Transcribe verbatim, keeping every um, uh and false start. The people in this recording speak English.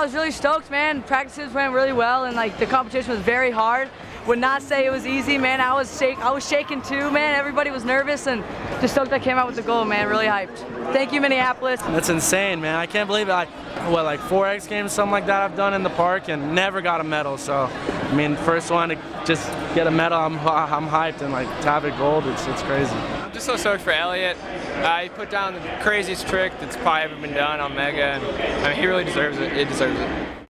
was really stoked, man. Practices went really well, and like the competition was very hard. Would not say it was easy, man. I was shake, I was shaking too, man. Everybody was nervous, and just stoked I came out with the gold, man. Really hyped. Thank you, Minneapolis. That's insane, man. I can't believe it. I, what, like four X Games, something like that I've done in the park, and never got a medal. So, I mean, first one to just get a medal, I'm, I'm hyped, and like to have it gold, it's, it's crazy. I'm just so stoked for Elliot. Uh, he put down the craziest trick that's probably ever been done on Mega, and I mean, he really deserves it. He deserves it.